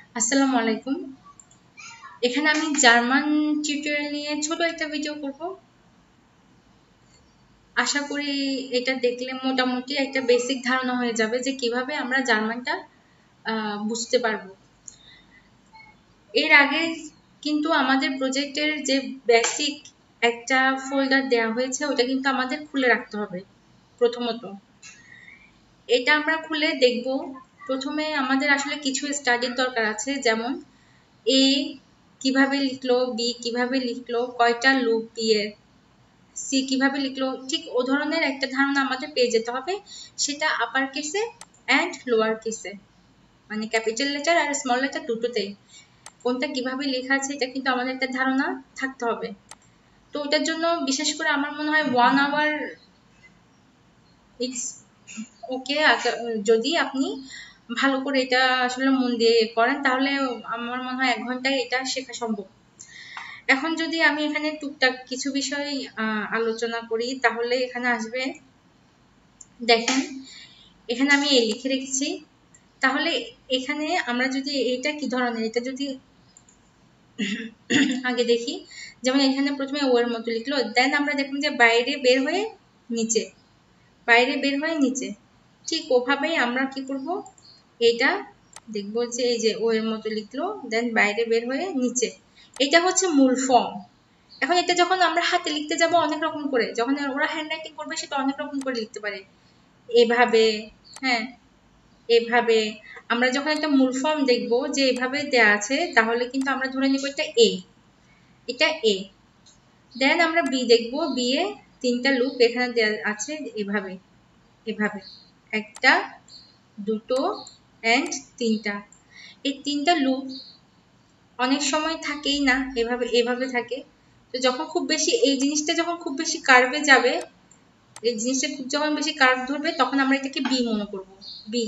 আসসালামু আলাইকুম। এখানে আমি জার্মান টিউটোরিয়াল নিয়ে ছোট একটা ভিডিও করব। আশা করি এটা দেখলে মোটামুটি একটা বেসিক ধারণা হয়ে যাবে যে কিভাবে আমরা জার্মানটা বুঝতে পারবো। এর আগে কিন্তু আমাদের প্রজেক্টের যে বেসিক একটা ফোল্ডার দেওয়া হয়েছে ওটা কিন্তু আমাদের খুলে রাখতে হবে। প্রথমত এটা আমরা খুলে দেখব। প্রথমে আমাদের আসলে কিছু স্টাডির দরকার আছে, যেমন এ কিভাবে লিখলো, বি কিভাবে লিখলো, কয়টা লুপ দিয়ে, সি কিভাবে লিখলো, ঠিক ও ধরনের একটা ধারণা আমাদের পেয়ে যেতে হবে। সেটা আপার কেসে অ্যান্ড লোয়ার কেসে, মানে ক্যাপিটাল লেটার আর স্মল লেটার দুটোতেই কোনটা কিভাবে লেখা আছে এটা কিন্তু আমাদের একটা ধারণা থাকতে হবে। তো ওটার জন্য বিশেষ করে আমার মনে হয় 1 আওয়ার ইটস ওকে। যদি আপনি ভালো করে এটা আসলে মন দিয়ে করেন তাহলে আমার মনে হয় 1 ঘন্টায় এটা শেখা সম্ভব। এখন যদি আমি এখানে টুকটাক কিছু বিষয় আলোচনা করি তাহলে এখানে আসবে, দেখেন এখানে আমি এ লিখে রেখেছি। তাহলে এখানে আমরা যদি এটা কি ধরনের, এটা যদি আগে দেখি, যেমন এখানে প্রথমে ও এর মতো লিখলো, দেন আমরা দেখুন যে বাইরে বের হয়ে নিচে, বাইরে বের হয়ে নিচে, ঠিক ওভাবেই আমরা কি করব, এটা দেখবো যে এই যে ও এর মতো লিখলো, দেন বাইরে বের হয়ে নিচে, এটা হচ্ছে মূল ফর্ম। এখন এটা যখন আমরা হাতে লিখতে যাব অনেক রকম করে, যখন ওরা হ্যান্ড রাইটিং করবে সেটা অনেক রকম করে লিখতে পারে, এভাবে, হ্যাঁ এভাবে। আমরা যখন একটা মূল ফর্ম দেখবো যে এভাবে দেয়া আছে তাহলে কিন্তু আমরা ধরে নিব এটা এ, এটা এ। দেন আমরা বি দেখবো, বি এ 3টা লুপ এখানে দেয়া আছে এভাবে, এভাবে একটা, দুটো এন্ড 3টা। এই 3টা লুপ অনেক সময় থাকেই না, এভাবে এভাবে থাকে। তো যখন খুব বেশি এই জিনিসটা যখন খুব বেশি কার্ভে যাবে, এই জিনিসটা খুব যখন বেশি কার্ভ ধরবে তখন আমরা এটাকে বি মনে করব, বি।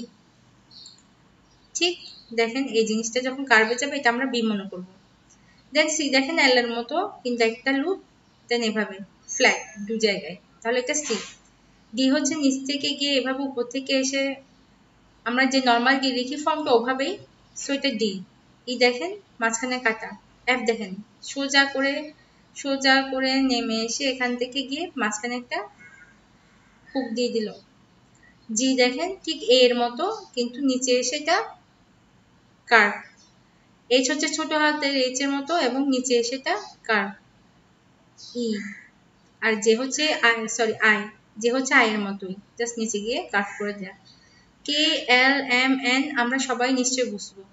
ঠিক দেখেন এই জিনিসটা যখন কার্ভে যাবে এটা আমরা বি মনে করব। দেন সি দেখেন এল এর মতো কিন্তু একটা লুপ, দেন এভাবে ফ্ল্যাট 2 জায়গায়, তাহলে এটা সি। ডি হচ্ছে নিচ থেকে গিয়ে এভাবে উপর থেকে এসে আমরা যে নর্মাল ডি লিখি ফর্মটা ওভাবেই, সো এটা ডি। ই দেখেন মাঝখানে কাটা। এফ দেখেন সোজা করে, সোজা করে নেমে এসে এখান থেকে গিয়ে মাঝখানে একটা হুক দিয়ে দিল। জি দেখেন ঠিক এ এর মতো কিন্তু নিচে এসে এটা কার্ভ। এইচ হচ্ছে ছোট হাতের এইচ এর মতো এবং নিচে এসে এটা কার্ভ। ই আর যে হচ্ছে আই, সরি আই, যে হচ্ছে আই এর মতোই জাস্ট নিচে গিয়ে কার্ভ করে দেয়া। কে এল এম এন আমরা সবাই নিশ্চয়ই বুঝবো।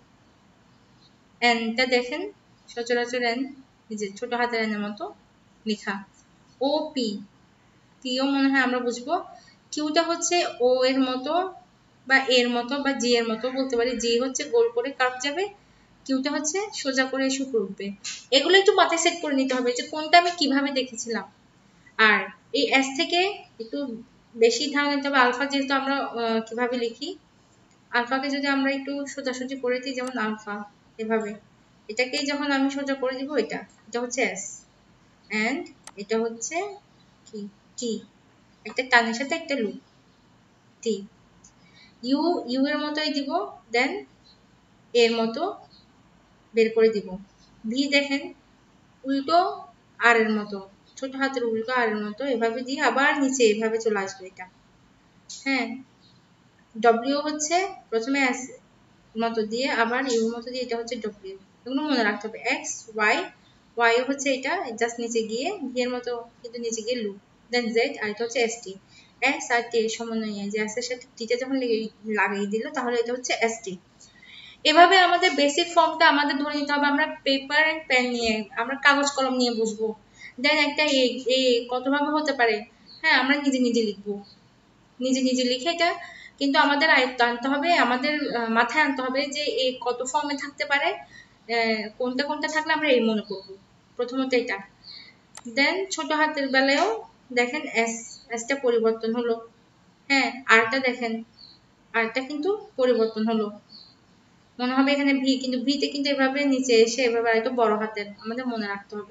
এনটা দেখেন সচরাচর এন, এই যে ছোট হাতের এনের মতো লেখা। ও পি, পিও মনে হয় আমরা বুঝবো। কিউটা হচ্ছে ও এর মতো বা এর মতো বা জি এর মতো বলতে পারি, জি হচ্ছে গোল করে কার্ভ যাবে, কিউটা হচ্ছে সোজা করে এসে উপরে উঠবে। এগুলো একটু মাথায় সেট করে নিতে হবে যে কোনটা আমি কিভাবে দেখেছিলাম। আর এই এস থেকে একটু বেশি ধারণা নিতে হবে আলফা, যেহেতু আমরা কিভাবে লিখি, আলফাকে যদি আমরা একটু সোজাসুজি করে দিই, যেমন আলফা এভাবে, এটাকেই যখন আমি সোজা করে দিব, এটা এটা হচ্ছে এস এন্ড এটা হচ্ছে কি টি, একটা টানের সাথে একটা লুপ, টি। ইউ, ইউ এর মতোই দিব, দেন এর মতো বের করে দিব। ভি দেখেন উল্টো আর এর মতো, ছোট হাতের উল্টো আর এর মতো এভাবে দিয়ে আবার নিচে এভাবে চলে আসবে এটা, হ্যাঁ। ডব্লিউ হচ্ছে প্রথমে এস মতো দিয়ে আবার ইউ মতো দিয়ে, এটা হচ্ছে ডব্লিউ। এগুলো মনে রাখতে হবে। এক্স ওয়াই, ওয়াই হচ্ছে এটা জাস্ট নিচে গিয়ে ভি এর মতো কিন্তু নিচে গিয়ে লুপ, দেন জেড আর এটা হচ্ছে এস টি। এক্স আর টি এর সমন্বয়ে যে এস এর সাথে টিটা যখন লাগিয়ে দিল তাহলে এটা হচ্ছে এস টি। এভাবে আমাদের বেসিক ফর্মটা আমাদের ধরে নিতে হবে। আমরা পেপার এন্ড পেন নিয়ে, আমরা কাগজ কলম নিয়ে বসবো, দেন একটা এ কতভাবে হতে পারে, হ্যাঁ আমরা নিজে নিজে লিখবো, নিজে নিজে লিখে এটা কিন্তু আমাদের আয়ত্ত আনতে হবে, আমাদের মাথায় আনতে হবে যে এ কত ফর্মে থাকতে পারে, কোনটা কোনটা থাকলে আমরা এই মনে করবো, প্রথমত এটা। দেন ছোট হাতের বেলায়ও দেখেন এস, এসটা পরিবর্তন হলো, হ্যাঁ আরটা দেখেন, আরটা কিন্তু পরিবর্তন হলো, মনে হবে এখানে ভি, কিন্তু ভিতে কিন্তু এভাবে নিচে এসে এভাবে আরেকটু বড় হাতের আমাদের মনে রাখতে হবে।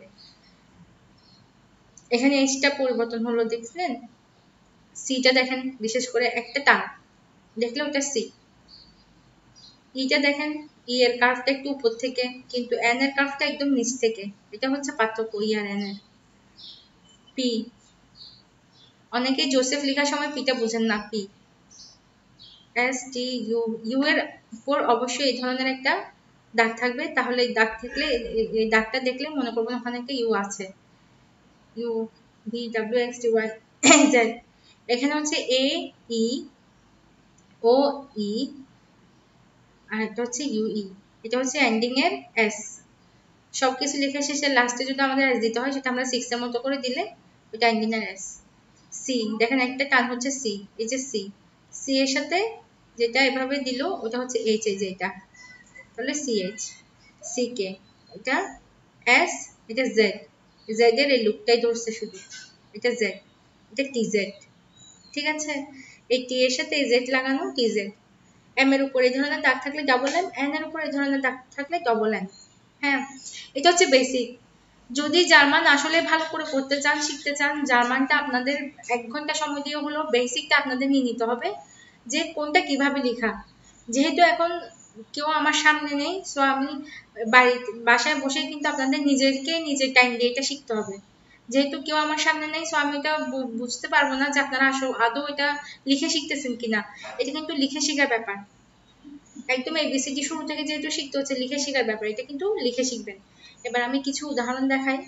এখানে এইচটা পরিবর্তন হলো দেখছেন। সিটা দেখেন বিশেষ করে একটা টান দেখলে ওটা সি। ইটা দেখেন ই এর কার্ভটা একটু উপর থেকে, কিন্তু এন এর কার্ভটা একদম নিচ থেকে। এটা হচ্ছে পার্থক্য ই আর এন এর। পি, অনেকে জোসেফ লেখার সময় পিটা বুঝেন না, P S T U, U এর উপর অবশ্যই এই ধরনের একটা দাগ থাকবে, তাহলে এই দাগ থাকলে এই দাগটা দেখলে মনে করবেন ওখানে একটা ইউ আছে। U V W X T Y Z. এখানে হচ্ছে এ ই ও ই, আর এটা হচ্ছে ইউ ই, এটা হচ্ছে এন্ডিং এর এস। সবকিছু লেখা শেষে লাস্টে যদি আমাদের এস দিতে হয়, সেটা আমরা 6 এর মতো করে দিলে ওটা এন্ডিং এর এস। সি দেখেন একটা টান হচ্ছে সি, এই যে সি, সি এর সাথে যেটা এভাবে দিল ওটা হচ্ছে এইচ, এই যে এটা, তাহলে সি এইচ। সি কে, এটা এস, এটা জেড, জেড এর এই লুকটাই ধরছে শুধু, এটা জেড, এটা টি জেড। ঠিক আছে, এই টি এর সাথে জেড লাগানো, টি জেড। এম এর উপর এই ধরনের দাগ থাকলে ডাবল এম, এন এর উপর এই ধরনের দাগ থাকলে ডবল এন। হ্যাঁ, এটা হচ্ছে বেসিক। যদি জার্মান আসলে ভালো করে পড়তে চান, শিখতে চান, জার্মানটা আপনাদের 1 ঘন্টা সময় দিয়ে হলো বেসিকটা আপনাদের নিয়ে নিতে হবে, যে কোনটা কিভাবে লেখা। যেহেতু এখন কেউ আমার সামনে নেই, সো আমি বাসায় বসে কিন্তু আপনাদের নিজেকে নিজের টাইম দিয়ে এটা শিখতে হবে। যেহেতু কেউ আমার সামনে নেই, সো আমি এটা বুঝতে পারবো না যে আপনারা আদৌ এটা লিখে শিখতেছেন কিনা। এটা কিন্তু লিখে শেখার ব্যাপার, একদম এবিসিডি শুরু থেকে যেহেতু শিখতে হচ্ছে, লিখে শেখার ব্যাপার, এটা কিন্তু লিখে শিখবেন। এবার আমি কিছু উদাহরণ দেখাই।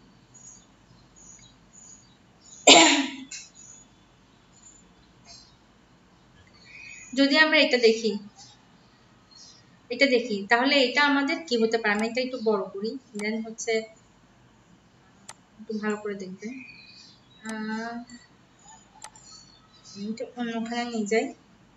যদি আমরা এটা দেখি, এটা দেখি, তাহলে এটা আমাদের কি হতে পারে। আমি এটা একটু বড় করি, দেন হচ্ছে একটু ভালো করে দেখবেন। একটু অন্যখানে নিয়ে যাই।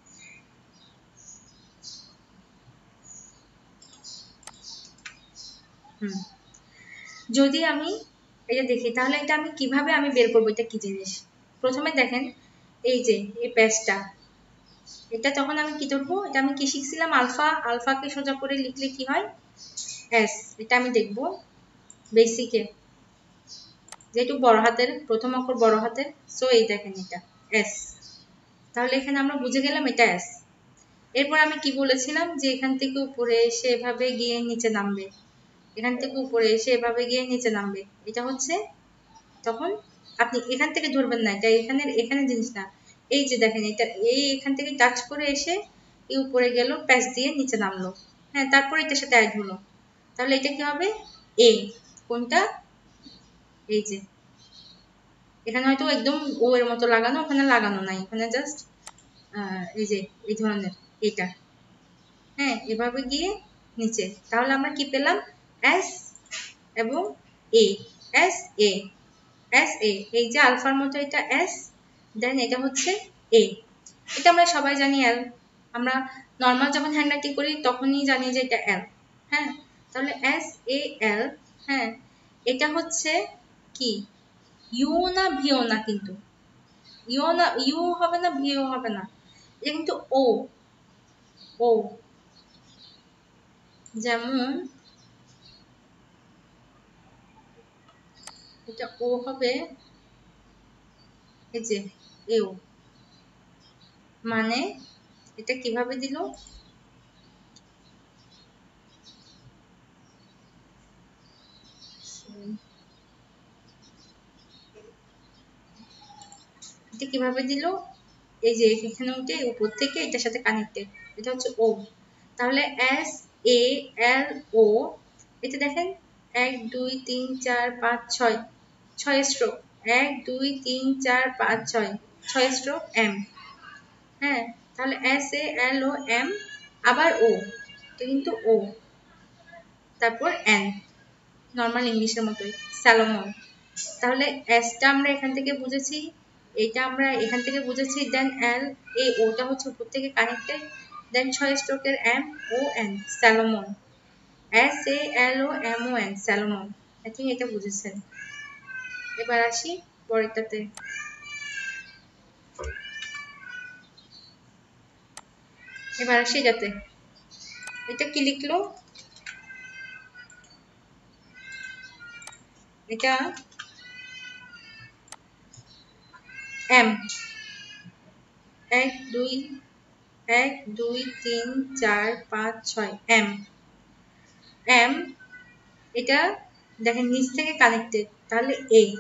যদি আমি এটা দেখি, তাহলে এটা আমি কিভাবে আমি বের করবো এটা কি জিনিস। প্রথমে দেখেন এই যে এই প্যাচটা, এটা তখন আমি কি ধরবো, এটা আমি কি শিখছিলাম, আলফা, আলফাকে সোজা করে লিখলে কি হয়, এস। এটা আমি দেখবো বেসিকে, যেহেতু বড় হাতের প্রথম অক্ষর বড় হাতের, সো এই দেখেন এটা এস। তাহলে এখানে আমরা বুঝে গেলাম এটা এস। এরপর আমি কি বলেছিলাম, যে এখান থেকে উপরে এসে এভাবে গিয়ে নিচে নামবে, এখান থেকে উপরে এসে এভাবে গিয়ে নিচে নামবে, এটা হচ্ছে, তখন আপনি এখান থেকে ধরবেন না, এটা এখানে জিনিস না। এই যে দেখেন এটা এই এখান থেকে টাচ করে এসে এই উপরে গেল, প্যাচ দিয়ে নিচে নামলো। হ্যাঁ, তারপর এটার সাথে অ্যাড হলো, তাহলে এটা কি হবে, এ। কোনটা, এই যে এখানে হয়তো একদম ও এর মতো লাগানো, ওখানে লাগানো নাই, ওখানে জাস্ট এই যে এই ধরনের এটা। হ্যাঁ, এভাবে গিয়ে নিচে, তাহলে আমরা কি পেলাম, এস এবং এ, এস এ, এস এ। এই যে আলফার মতো এটা এস, দেন এটা হচ্ছে এ। এটা আমরা সবাই জানি এল, আমরা নর্মাল যখন হ্যান্ড রাইটিং করি তখনই জানি যে এটা এল। হ্যাঁ, তাহলে এস এ এল। হ্যাঁ, এটা হচ্ছে কি, ইউ না ভিও না, কিন্তু ইউ না, ইউ হবে না, ভিও হবে না, এটা কিন্তু ও, ও। যেমন এটা ও হবে, এই যে এও, মানে এটা কিভাবে দিল, এটা কিভাবে দিল, এই যে এখানে উঠে উপর থেকে এটার সাথে কানেক্টেড, এটা হচ্ছে ও। তাহলে এস এ এল ও, এটা দেখেন 1 2 3 4 5 6, 6 স্ট্রোক, 1 2 3 4 5 6, 6 স্ট্রোক এম। হ্যাঁ, তাহলে S A L O M, আবার ও, এটা কিন্তু ও, তারপর এন, নর্মাল ইংলিশের মতোই, স্যালোমন। তাহলে এসটা আমরা এখান থেকে বুঝেছি, এটা আমরা এখান থেকে বুঝেছি, দেন এল এ ওটা হচ্ছে উপর থেকে কানেক্টেড, দেন 6 স্ট্রোকের M O N, Solomon. S A L O M O N, Solomon. I think এটা বুঝেছেন। এবার আসি পরেরটাতে। এবার আসি এটাতে, এটা কি লিখলো, এটা এম, 1 2 1 2 3 4 5 6 এম এম এটা দেখেন নিচ থেকে কানেক্টেড, তাহলে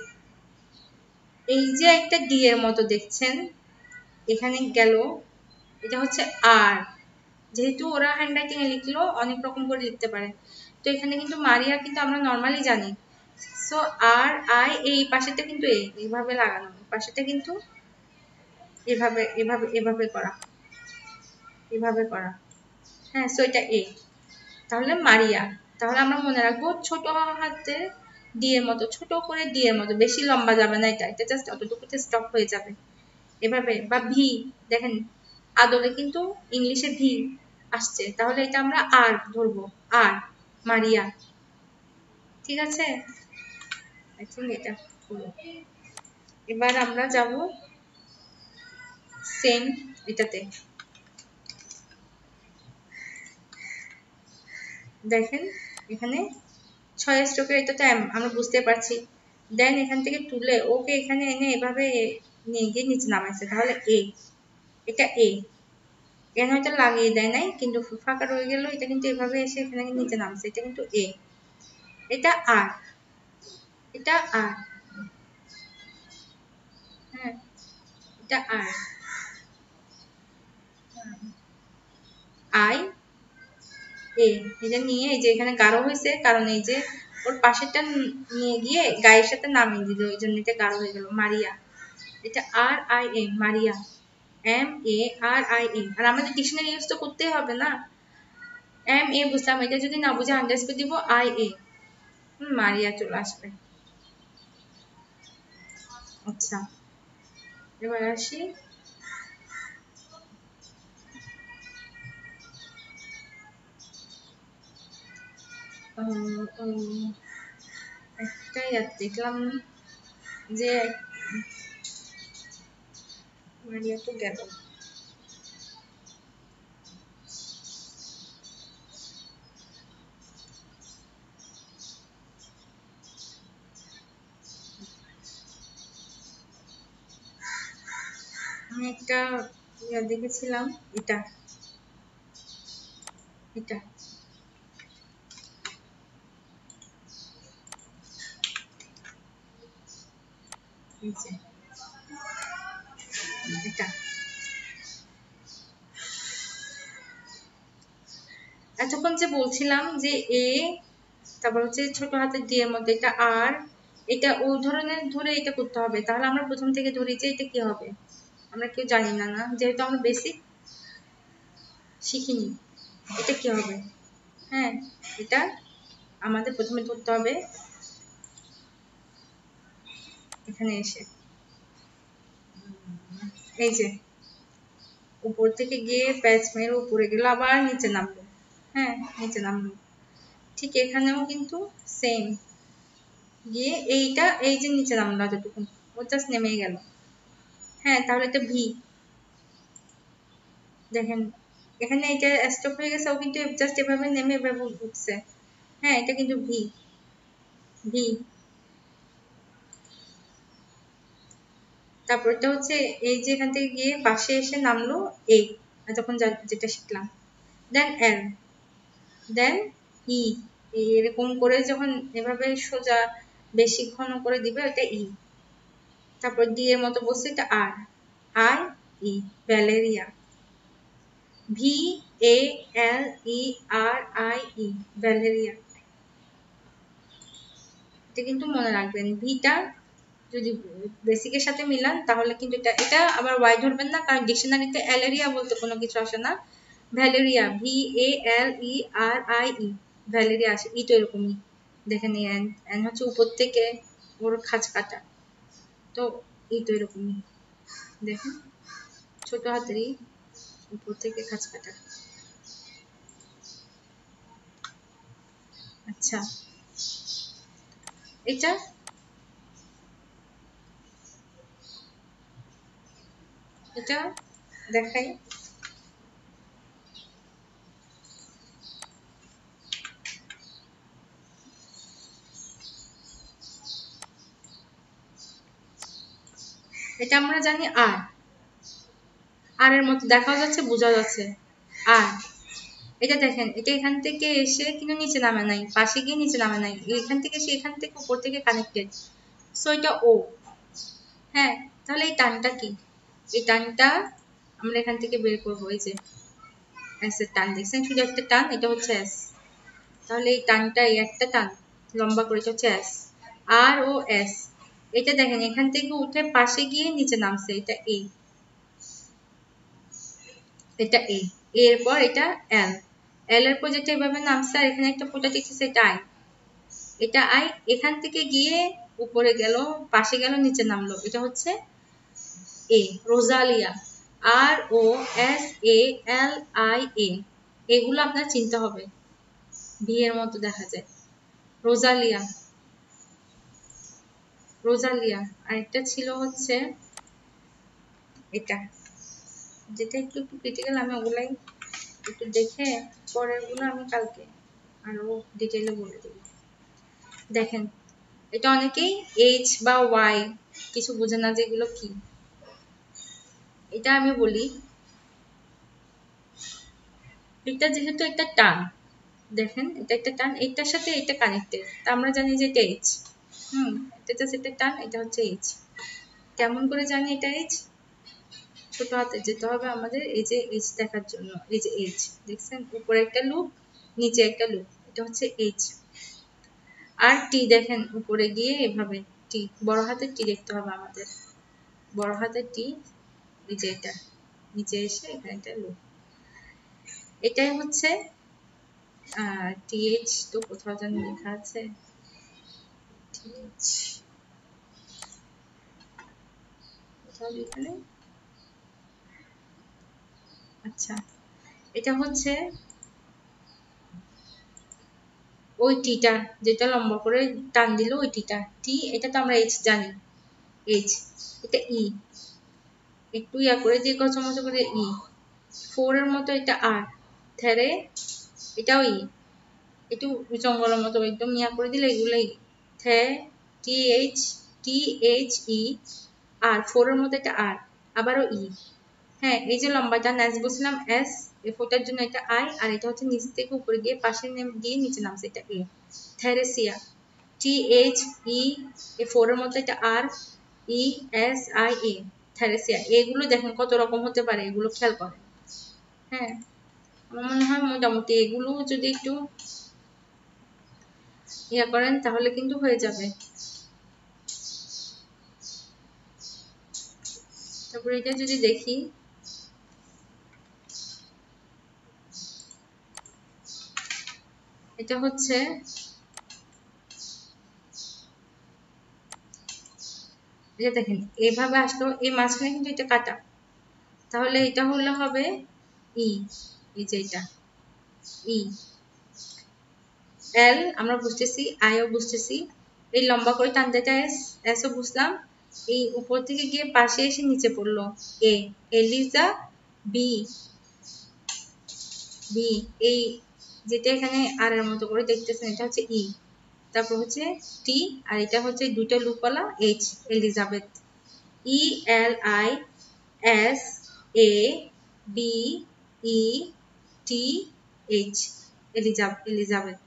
এই যে একটা ডি এর মতো দেখছেন এখানে গেল, এটা হচ্ছে আর। যেহেতু ওরা হ্যান্ডরাইটিং এ লিখলো অনেক রকম করে লিখতে পারে, তো এখানে কিন্তু মারিয়া কিন্তু আমরা নর্মালি জানি। সো আর আই এই পাশেটা কিন্তু এইভাবে লাগানো, পাশেটা কিন্তু এভাবে এভাবে এভাবে করা, এভাবে করা। হ্যাঁ, সো এটা তাহলে মারিয়া। তাহলে আমরা মনে রাখবো ছোট হাতে ডি এর মতো, ছোট করে ডি এর মতো, বেশি লম্বা যাবে না, এটা জাস্ট অতটুকুতে স্টপ হয়ে যাবে এভাবে। বা ভি, দেখেন আদলে কিন্তু ইংলিশে ভি আসছে, তাহলে এটা আমরা আর ধরবো, আর মারিয়া। ঠিক আছে, আই থিঙ্ক এটা হলো। এবার আমরা যাব সেম এটাতে। দেখেন এখানে 6 স্ট্রোকের এটাতে আমরা বুঝতে পারছি। দেন এখান থেকে তুলে ওকে এখানে এনে এভাবে নিয়ে গিয়ে নিচে নামাইছে, তাহলে এটা এখানে হয়তো লাগিয়ে দেয় নাই, কিন্তু ফাঁকা রয়ে গেল, এটা কিন্তু এভাবে এসে এখানে নিচে নামছে, এটা কিন্তু এটা আর, এটা আর, হ্যাঁ এটা আর, আই এটা নিয়ে এই যে এখানে গাঢ় হয়েছে, কারণ এই যে ওর পাশেরটা নিয়ে গিয়ে গায়ের সাথে নামিয়ে দিল, এই জন্য এটা গাঢ় হয়ে গেল মারিয়া। এটা R I A Maria, M A R I A. আর আমাদের ডিকশনারি ইউজ তো করতেই হবে না, এম এ বুঝলাম, এটা যদি না বুঝে আন্ডারস্কোর দিব আই এ, মারিয়া চলে আসবে। আচ্ছা, এবার আসি একটাই দেখলাম যে মারিয়া তো গেল। আমি একটা দেখেছিলাম, এটা এটা এটা এতক্ষণ যে বলছিলাম যে তারপর হচ্ছে ছোট হাতের ডি এর মধ্যে এটা আর, এটা ওই ধরনের ধরে এটা করতে হবে, তাহলে আমরা প্রথম থেকে ধরি যে এটা কি হবে, আমরা কেউ জানি না, যেহেতু আমরা বেসিক শিখিনি এটা কি হবে। হ্যাঁ, এটা আমাদের প্রথমে ধরতে হবে এখানে এসে, এই যে উপর থেকে গিয়ে প্যাচ মেরে উপরে গেল, আবার নিচে নামলো। হ্যাঁ, নিচে নামলো। ঠিক এখানেও কিন্তু সেম, গিয়ে এই যে নিচে নামলো যতটুকু, ও জাস্ট নেমে গেল। হ্যাঁ, তাহলে এটা ভি। দেখেন এখানে এটা স্টপ হয়ে গেছে, ও কিন্তু জাস্ট এভাবে নেমে এভাবে উঠছে। হ্যাঁ, এটা কিন্তু ভি, ভি। তারপর এটা হচ্ছে এই যে এখান থেকে গিয়ে পাশে এসে নামলো তখন যেটা শিখলাম। দেন এল, দেন ই, এরকম করে যখন এভাবে সোজা বেশি ঘন করে দিবে এটা তারপর ডি এর মতো বসছে, এটা R, I E, Valeria. V A L E R I E, Valeria. এটা কিন্তু মনে রাখবেন, ভিটা যদি বেসিকের সাথে মিলান তাহলে কিন্তু এটা আবার ওয়াই ধরবেন না, কারণ ডিকশনারিতে অ্যালেরিয়া বলতে কোনো কিছু আসে না। Valeria, V A L E R I E, Valeria আসে। তো এরকমই দেখেন, এন হচ্ছে উপর থেকে ওর খাঁজ কাটা, তো তো এরকমই দেখেন, ছোট হাতেরই উপর থেকে খাঁজ কাটা। আচ্ছা, এটা এটা দেখাই, এটা আমরা জানি আর, আর এর মতো দেখাও যাচ্ছে, বোঝা যাচ্ছে। আর এটা দেখেন, এটা এখান থেকে এসে কিন্তু নিচে নামে নাই, পাশে গিয়ে নিচে নামে নাই, এখান থেকে এসে এখান থেকে উপর থেকে কানেক্টেড। সো এটা ও। হ্যাঁ, তাহলে এই টানটা কি? এই টানটা আমরা এখান থেকে বের করবো। এই যে এস এর টান দেখছেন, শুধু একটা টান, এটা হচ্ছে এস। তাহলে এই টানটা, এই একটা টান লম্বা করে, এটা হচ্ছে এস। আর ও এস, এটা দেখেন এখান থেকে উঠে পাশে গিয়ে নিচে নামছে, এটা এ, এটা এ। এরপর এটা এল, এল এর পর যেটা এভাবে নামছে, আর এখানে একটা ফোঁটা দেখতেছে, এটা আই, এটা আই। এখান থেকে গিয়ে উপরে গেল, পাশে গেল, নিচে নামলো, এটা হচ্ছে এ, রোজালিয়া। আর ও S A L I A, এগুলো আপনার চিনতে হবে, ভি এর মতো দেখা যায়। রোজালিয়া, রোজালিয়া। আরেকটা ছিল হচ্ছে এটা, যেটা একটু একটু ক্রিটিক্যাল, আমি ওগুলাই একটু দেখে পরেরগুলো আমি কালকে আরো ডিটেইলে বলে দেব। দেখেন, এটা অনেকেই এইচ বা ওয়াই কিছু বোঝে না যে এগুলো কি। এটা আমি বলি, এটা যেহেতু একটা টান, দেখেন এটা একটা টান, এটার সাথে এটা কানেক্টেড, তা আমরা জানি যে এটা এইচ। এটা জাস্ট একটা টান, এটা হচ্ছে এইচ। কেমন করে জানি এটা এইচ? ছোট হাতে যেতে হবে আমাদের, এই যে এইচ দেখার জন্য, এই যে এইচ দেখছেন, উপরে একটা লুপ, নিচে একটা লুপ, এটা হচ্ছে এইচ। আর টি দেখেন উপরে গিয়ে এভাবে টি, বড় হাতের টি দেখতে হবে আমাদের, বড় হাতের টি, এই যে এটা নিচে এসে এখানে একটা লুপ, এটাই হচ্ছে টিএইচ। তো কোথাও যেন লেখা আছে টিএইচ, কোথাও লেখা নেই। আচ্ছা, এটা হচ্ছে ওই টিটা, যেটা লম্বা করে টান দিল ওই টিটা, টি। এটা তো আমরা এইচ জানি, এইচ। এটা ই, একটু ইয়া করে দিয়ে কচমচ করে ই। ফোর এর মতো এটা আর, থেরে, এটাও ই, একটু জঙ্গলের মতো একদম ইয়া করে দিলে এগুলোই থে, T H, T H E. আর ফোর এর মতো এটা আর, আবারও ই। হ্যাঁ, এই যে লম্বাটা ন্যাস বলছিলাম এস, এই ফোরটার জন্য এটা আই, আর এটা হচ্ছে নিচ থেকে উপরে গিয়ে পাশে গিয়ে নিচে নামছে, এটা এ, থেরেসিয়া। টি এইচ ই, এই ফোর এর মতো এটা আর, ই এস আই এ, থেরেসিয়া। এগুলো দেখেন কত রকম হতে পারে, এগুলো খেয়াল করেন। হ্যাঁ, আমার মনে হয় মোটামুটি এগুলো যদি একটু ইয়া করেন তাহলে কিন্তু হয়ে যাবে। তারপরে এটা যদি দেখি, এটা হচ্ছে এটা দেখেন এভাবে আসলো, এই মাঝখানে কিন্তু এটা কাটা, তাহলে এটা হলে হবে ই, এই যে এটা ই। এল আমরা বুঝতেছি, আইও বুঝতেছি, এই লম্বা করে টানতে এটা এস, এসও বুঝলাম। এই উপর থেকে গিয়ে পাশে এসে নিচে পড়লো এ, এলিজা। বি, বি, এই যেটা এখানে আর এর মতো করে দেখতেছেন, এটা হচ্ছে ই। তারপর হচ্ছে টি, আর এটা হচ্ছে দুইটা লুপওয়ালা H, Elizabeth. E L I S A B E T H, Elizabeth.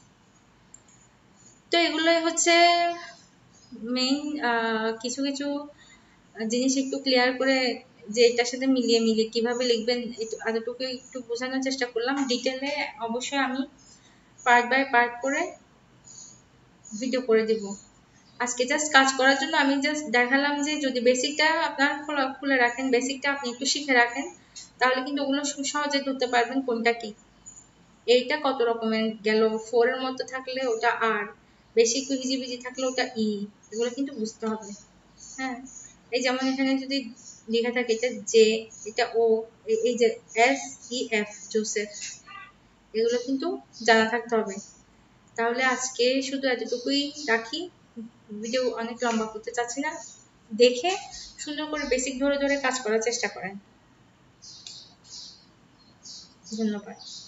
তো এগুলোই হচ্ছে মেইন কিছু কিছু জিনিস একটু ক্লিয়ার করে, যে এটার সাথে মিলিয়ে মিলিয়ে কিভাবে লিখবেন এতটুকু একটু বোঝানোর চেষ্টা করলাম। ডিটেলে অবশ্যই আমি পার্ট বাই পার্ট করে ভিডিও করে দেব। আজকে জাস্ট কাজ করার জন্য আমি জাস্ট দেখালাম যে যদি বেসিকটা আপনার খুলে রাখেন, বেসিকটা আপনি একটু শিখে রাখেন, তাহলে কিন্তু ওগুলো সহজে ধরতে পারবেন কোনটা কি। এইটা কত রকমের গেল, ফোর এর মতো থাকলে ওটা আর, বেশি একটু হিজিবিজি থাকলে ওটা ই, এগুলো কিন্তু বুঝতে হবে। হ্যাঁ, এই যেমন এখানে যদি লেখা থাকে এটা জে, এটা ও, এই যে এস ই এফ, জোসেফ, এগুলো কিন্তু জানা থাকতে হবে। তাহলে আজকে শুধু এতটুকুই রাখি, ভিডিও অনেক লম্বা করতে চাচ্ছি না। দেখে সুন্দর করে বেসিক ধরে ধরে কাজ করার চেষ্টা করেন। ধন্যবাদ।